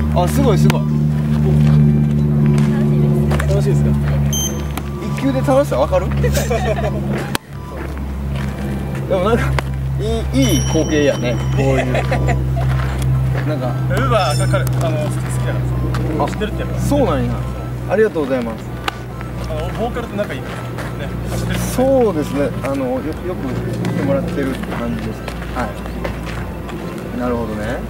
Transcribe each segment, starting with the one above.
あ、すごいすごい。 楽しいですか？ 一級で楽しさわかる？でもなんかいい光景やね。こういうなんかウーバーが好きだからさ。知ってるってやっぱ。 そうなんや。ありがとうございます。 ボーカルと仲いいね。知ってる。 そうですね。よく来てもらってるって感じです。はい。なるほどね。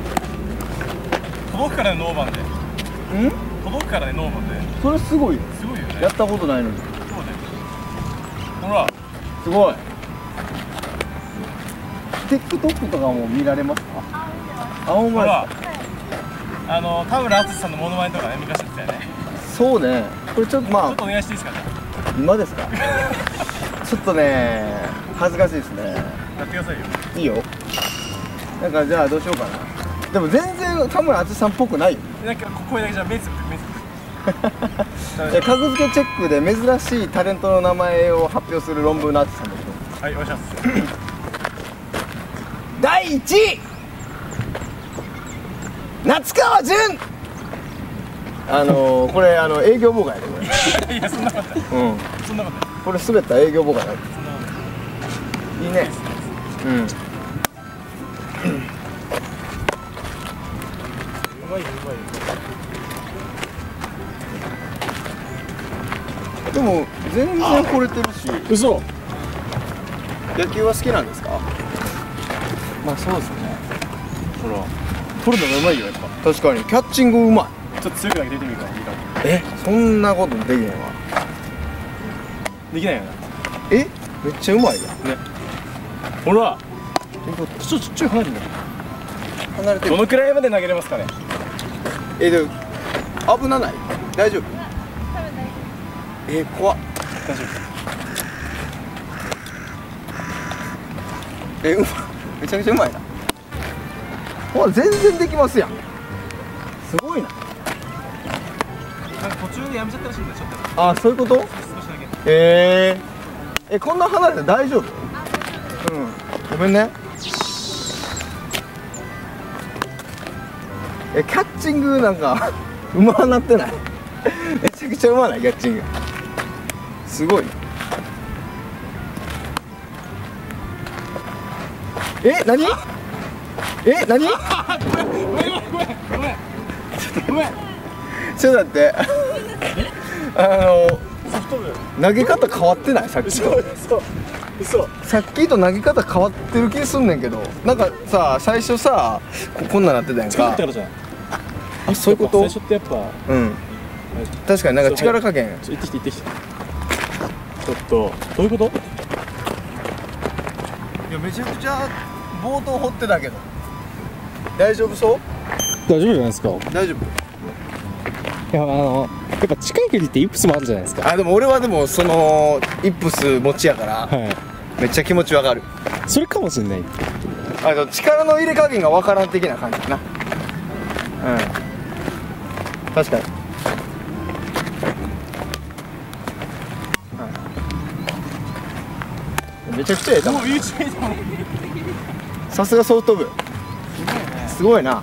届くからね、ノーバンで。届くからね、ノーバンで。 それすごいよ。 すごいよね。 やったことないのに。 そうね。ほら。 すごい。TikTok とかも見られますか？あ、ほんまですか。 田村淳さんのモノマネとかね、昔やってたよね。 そうね。これちょっとちょっとお願いしていいですかね。 今ですか？ちょっとね、恥ずかしいですね。 やってくださいよ。 いいよ。なんかじゃあどうしようかな。でも全然田村淳さんっぽくないよ。 なんかこれだけじゃ目つぶって目つぶって。 格付けチェックで珍しいタレントの名前を発表する論文の淳さんでしょ。 はい、お願いします。 第1位夏川潤。これ営業妨害でこれ。 いや、そんなことない。そんなことない。 これ滑った営業妨害だ。 そんなことない。 いいね。 うまいよ、うまいよ。 でも全然惚れてるし。 嘘。 野球は好きなんですか？ まあそうですね。ほら、 取るのがうまいよやっぱ。確かにキャッチングうまい。 ちょっと強くだけ出てみるからいいかも。 そんなことできへんわ。 できないよな。 めっちゃうまいやんね。 ほら、 ちょい離れてる。離れてる。 どのくらいまで投げれますかね。 でも危なない？大丈夫？怖っ。 大丈夫。 うまい。めちゃくちゃうまいな。ほら全然できますやん。すごいな。 なんか途中でやめちゃったらしいんだよ、ちょっと。 あ、そういうこと？ 少しだけ。 こんな離れて大丈夫？ごめんね。キャッチングなんかうまなってない？めちゃくちゃうまないキャッチング。すごい。何？何？ ごめん。 ちょっと待って投げ方変わってない？さっきと。 嘘。 さっきと投げ方変わってる気すんねんけど、なんかさ、最初さこんなんなってたやんか。あ、そういうこと？ 最初ってやっぱ確かになんか力加減。 行ってきて。ちょっとどういうこと？ いや、めちゃくちゃ冒頭掘ってたけど大丈夫そう？ 大丈夫じゃないですか？ 大丈夫。 いや、やっぱ近い距離ってイップスもあるじゃないですか。 でも俺はそのイップス持ちやから、めっちゃ気持ちわかる。 それかもしれない。 力の入れ加減がわからん的な感じかな。確かに。めちゃくちゃええ球。さすがソフト部。すごいな。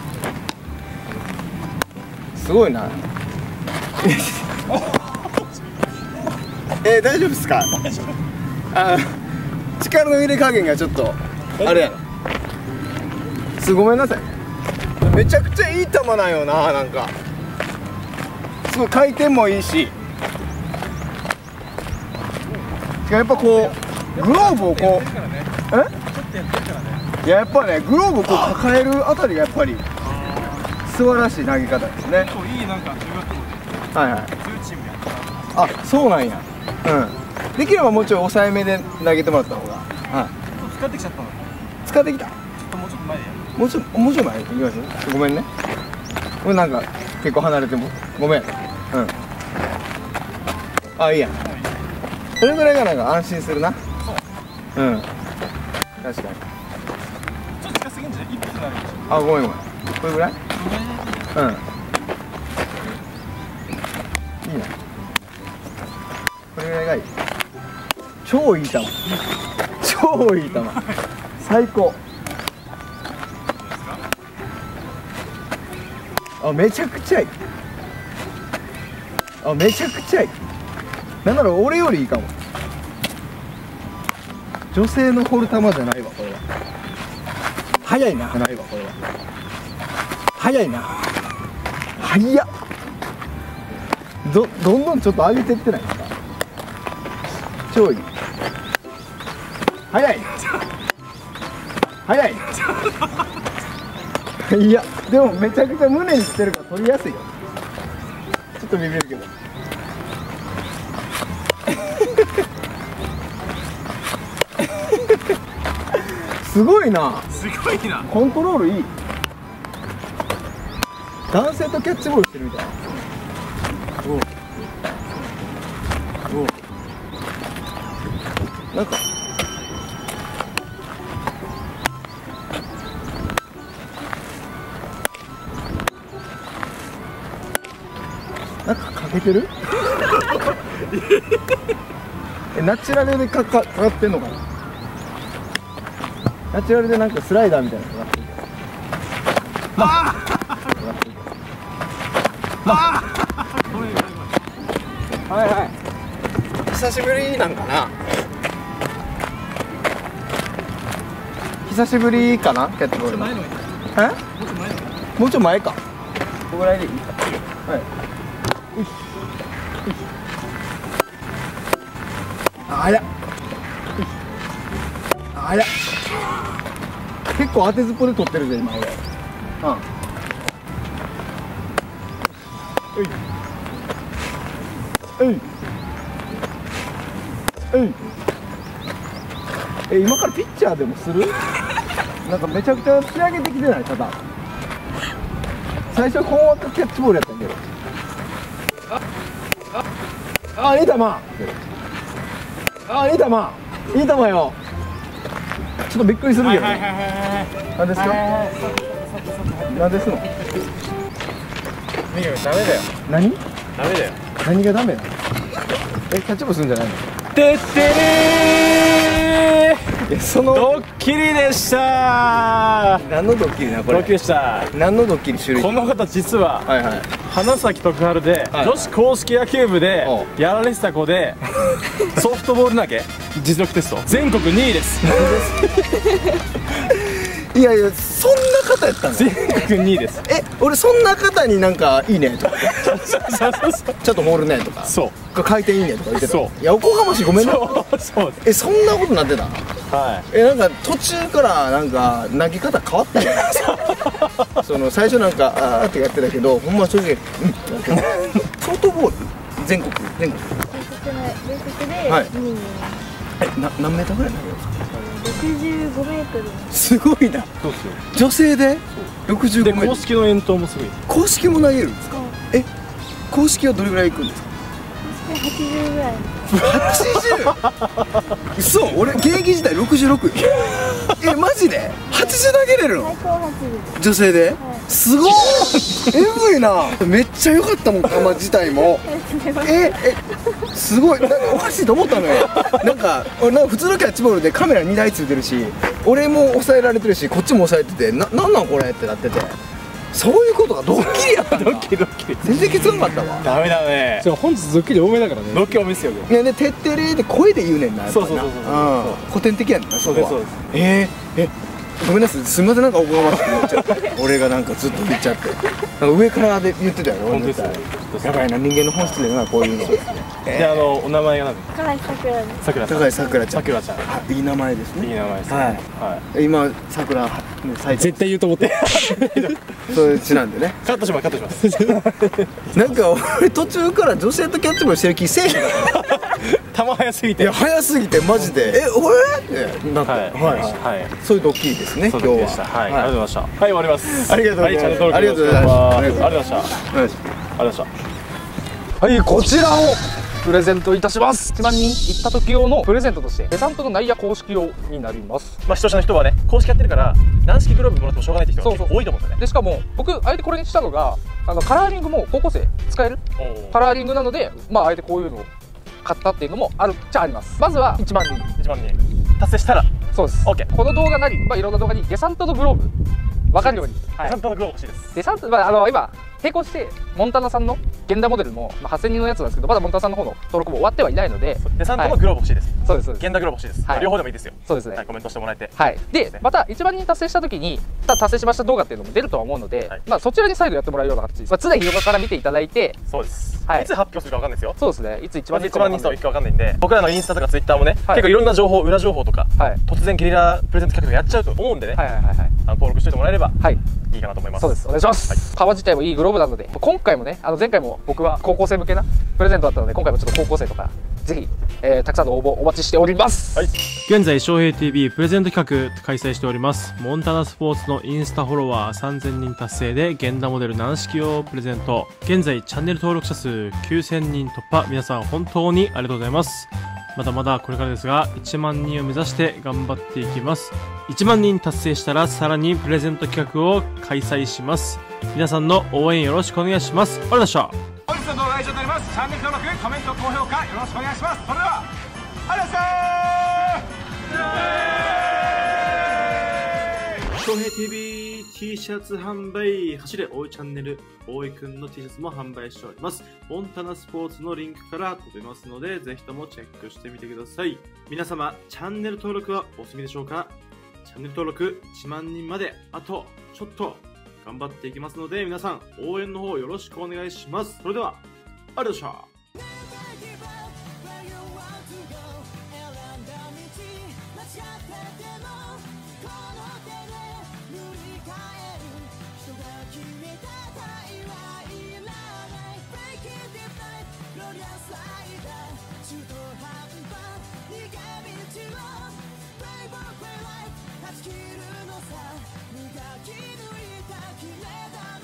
すごいな。大丈夫ですか？力の入れ加減がちょっとあれやろ。ごめんなさい。めちゃくちゃいい球なんよな。なんかすごい回転もいいし、やっぱこうグローブをこういや、やっぱね、グローブをこう抱えるあたりがやっぱり素晴らしい投げ方ですね。 いい、なんか中学校ではいはい。 そういうチームやった。 あ、そうなんや。できればもうちょい抑えめで投げてもらった方が。 使ってきちゃったの。 使ってきた。 もうちょっと前でやる。 もうちょい前いきます。ごめんね。これなんか結構離れてもごめん。あ、いいや。それぐらいがなんか安心するな。確かに。 ちょっと近すぎんじゃない？一分なるでしょ。 あ、ごめん。これぐらい？いいな。これぐらいがいい。超いい球。超いい球。最高。 あ、めちゃくちゃいい。あ、めちゃくちゃいい。なんなら俺よりいいかも。女性の掘る球じゃないわこれは。速いな。ないわこれは。速いな。速っ。どんどんちょっと上げてってないですか。超いい。速い。速い。いやでもめちゃくちゃ胸に来てるから取りやすいよ。ちょっとビビるけど。すごいな。 すごいな。 コントロールいい。男性とキャッチボールしてるみたいな。なんかかけてるナチュラルでかかってんのかな。ナチュラルでなんかスライダーみたいなのがかかってる。はいはい。久しぶりなんかな。久しぶりかな、キャッチボール。もうちょい前か。ここぐらいでいいか。はい。あや。あや。結構当てずっぽで取ってるぜ今俺。今からピッチャーでもする？なんかめちゃくちゃ仕上げてきてない？ただ最初こうキャッチボールやったんやけど、いい球、いい球よ。ちょっとびっくりするけどね。何ですか？何ですの？ ダメだよ。 何？ ダメだよ。 何がダメなの？キャッチボールするんじゃないの？ てってれー。そのドッキリでした。 何のドッキリなこれ？ ドッキリでした。 何のドッキリ種類？ この方実は、花咲徳栄で女子硬式野球部でやられてた子で、ソフトボール投げ実力テスト全国2位です。 いやいや、そんな方やったの？ 全国2位です。 俺そんな方になんかいいねとかちょっと盛るねとか、 そう回転いいねとか言ってた。 そう、 いや、おこがましい、ごめんな。 そうです。そんなことなってた？ はい。 なんか途中からなんか投げ方変わったんや。その最初なんかあーってやってたけど、ほんま正直ソフトボール全国ではい。 何メーターぐらい投げるんですか ？65メートル。 すごいな。 そうですよ。 女性で65メートル。 公式の遠投もすごい。 公式も投げるんですか？公式はどれぐらい行くんですか ？80ぐらい。 80？ 嘘、俺現役時代66。マジで80投げれるの？ 最高80。 女性で？すごい。えぐいな。めっちゃ良かったもん、球自体も。すごい。なんかおかしいと思ったのよ。なんか普通のキャッチボールでカメラ2台ついてるし、俺も抑えられてるし、こっちも抑えてて、なんなんこれってなってて。そういうことがドッキリやったんだ。 ドッキリ。 全然気づかなかったわ。 ダメだね。本日ドッキリ多めだからね。ドッキリ多めですよ。 いやね、てってれーで声で言うねんな。 そう。 古典的やねんな、そこは。 そうです。 ごめんなさい、すみません、なんかおこがましく言っちゃって。俺がなんかずっと言っちゃって。なんか上からで言ってたよ。 本当ですよ。 やばいな、人間の本質だよな、こういうの。 で、お名前が何？ 高橋さくらです。 高橋さくらちゃん。 さくらちゃん。 いい名前ですね。 いい名前です。 はい。今さくら最絶対言うと思って。 そういう字なんでね。 カットします。 なんか俺途中から女性とキャッチボールしてる気せえへん。 球早すぎて。 いや、早すぎてマジで俺ってなって。はい。そういうドッキリですね、今日は。 はい。ありがとうございました。はい、終わります。 ありがとうございます。 ありがとうございました。 はい、こちらをプレゼントいたします。1万人行った時用のプレゼントとしてデサントの内野公式用になります。 視聴者の人はね、公式やってるから軟式グローブもらってもしょうがないって人が多いと思うんですよね。 でしかも僕あえてこれにしたのがカラーリングも高校生使えるカラーリングなので、あえてこういうのを買ったっていうのもあるっちゃあります。まずは1万人達成したらそうです。 OK。 この動画なり、いろんな動画にデサントのグローブ分かるように。 デサントのグローブ欲しいです。 デサント、今並行してモンタナさんの現代モデルも、8000人のやつなんですけど、まだモンタナさんの方の登録も終わってはいないので、 デサントのグローブ欲しいです。 そうです、 現代グローブ欲しいです。両方でもいいですよ。そうですね。コメントしてもらえて。 はい。で、また1万人達成した時に達成しました動画っていうのも出るとは思うので、そちらに再度やってもらえるような形で、常日頃から見ていただいて。 そうです。いつ発表するか分かんないですよ。 そうですね。いつ1万人数いくか分かんないんで、僕らのインスタとかツイッターもね、結構いろんな情報、裏情報とか、突然ゲリラプレゼント企画やっちゃうと思うんでね、登録しておいてもらえればいいかなと思います。 そうです。お願いします。革自体もいいグローブなので、今回もね、前回も僕は高校生向けなプレゼントだったので、今回もちょっと高校生とかぜひ、たくさんの応募お待ちしております。 現在翔平 TV プレゼント企画開催しております。モンタナスポーツのインスタフォロワー3000人達成で現代モデル軟式をプレゼント。現在チャンネル登録者数9000人突破。皆さん本当にありがとうございます。まだまだこれからですが、1万人を目指して頑張っていきます。1万人達成したらさらにプレゼント企画を開催します。皆さんの応援よろしくお願いします。ありがとうございました。本日の動画は以上になります。チャンネル登録、コメント、高評価よろしくお願いします。それではありがとうございました。翔平 TV T シャツ販売、走れ大井チャンネル大井くんの T シャツも販売しております。モンタナスポーツのリンクから飛べますので、ぜひともチェックしてみてください。皆様、チャンネル登録はお済みでしょうか？チャンネル登録1万人まであとちょっと頑張っていきますので、皆さん応援の方よろしくお願いします。それではありがとうございました。勝ち切るのさ、磨き抜いた決めた